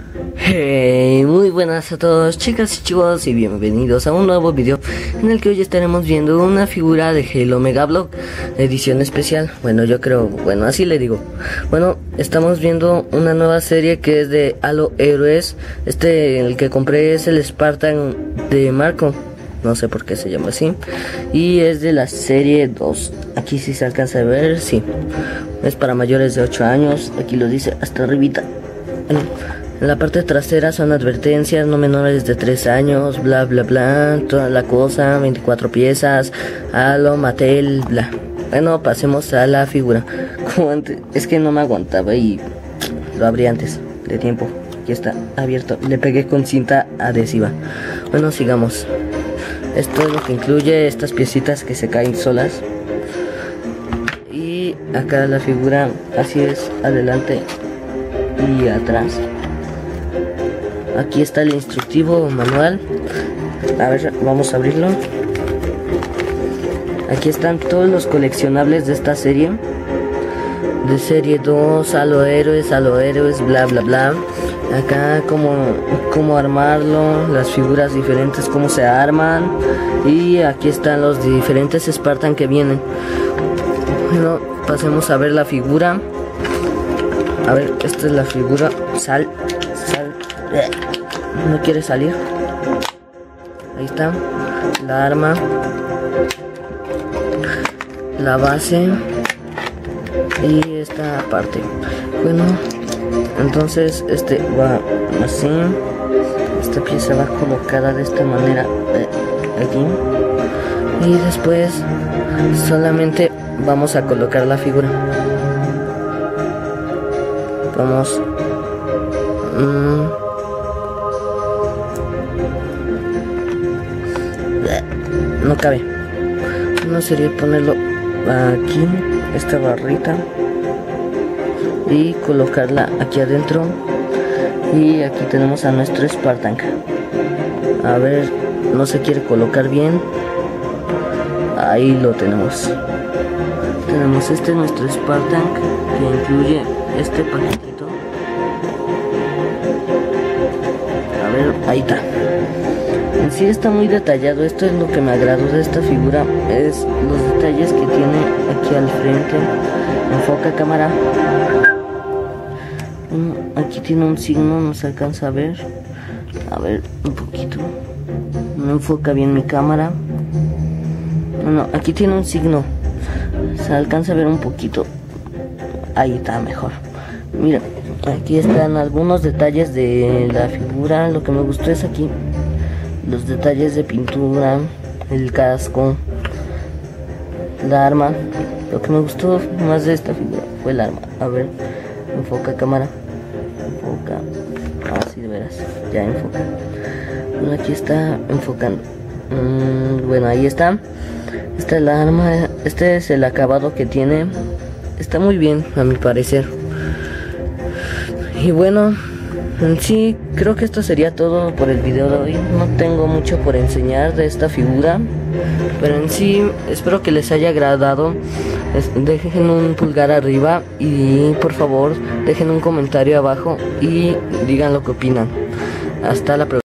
Hey, muy buenas a todos, chicas y chicos, y bienvenidos a un nuevo video en el que hoy estaremos viendo una figura de Halo Mega Block edición especial. Bueno, yo creo, bueno, así le digo. Bueno, estamos viendo una nueva serie que es de Halo Héroes. El que compré es el Spartan de Marco, no sé por qué se llama así, y es de la serie 2. Aquí sí se alcanza a ver, sí, es para mayores de 8 años, aquí lo dice hasta arribita. Bueno, en la parte trasera son advertencias: no menores de 3 años, bla bla bla, toda la cosa, 24 piezas, Halo, Mattel, bla. Bueno, pasemos a la figura. Como antes, es que no me aguantaba y lo abrí antes de tiempo. Aquí está abierto, le pegué con cinta adhesiva. Bueno, sigamos. Esto es lo que incluye estas piecitas que se caen solas. Y acá la figura, así es, adelante y atrás. Aquí está el instructivo manual. A ver, vamos a abrirlo. Aquí están todos los coleccionables de esta serie. De serie 2, Halo Héroes, bla bla bla. Acá cómo armarlo, las figuras diferentes, cómo se arman. Y aquí están los diferentes Spartan que vienen. Bueno, pasemos a ver la figura. A ver, esta es la figura. Sal. No quiere salir. Ahí está. La arma. La base. Y esta parte. Bueno, entonces va así. Esta pieza va colocada de esta manera aquí. Y después solamente vamos a colocar la figura. Vamos. No cabe. No sería ponerlo aquí, esta barrita, y colocarla aquí adentro. Y aquí tenemos a nuestro Spartan. A ver, no se quiere colocar bien. Ahí lo tenemos. Tenemos nuestro Spartan, que incluye este paquetito. A ver, ahí está. En sí está muy detallado. Esto es lo que me agradó de esta figura, es los detalles que tiene aquí al frente. Enfoca, cámara. Aquí tiene un signo, no se alcanza a ver. A ver, un poquito. No enfoca bien mi cámara. No, aquí tiene un signo. Se alcanza a ver un poquito. Ahí está mejor. Mira, aquí están algunos detalles de la figura. Lo que me gustó es aquí los detalles de pintura, el casco, la arma. Lo que me gustó más de esta figura fue el arma. A ver, enfoca, cámara. Enfoca. Así de veras, ya enfoca. Bueno, aquí está enfocando. Bueno, ahí está. Esta es la arma. Este es el acabado que tiene. Está muy bien, a mi parecer. Y bueno, en sí, creo que esto sería todo por el video de hoy. No tengo mucho por enseñar de esta figura, pero en sí, espero que les haya agradado. Dejen un pulgar arriba y por favor dejen un comentario abajo y digan lo que opinan. Hasta la próxima.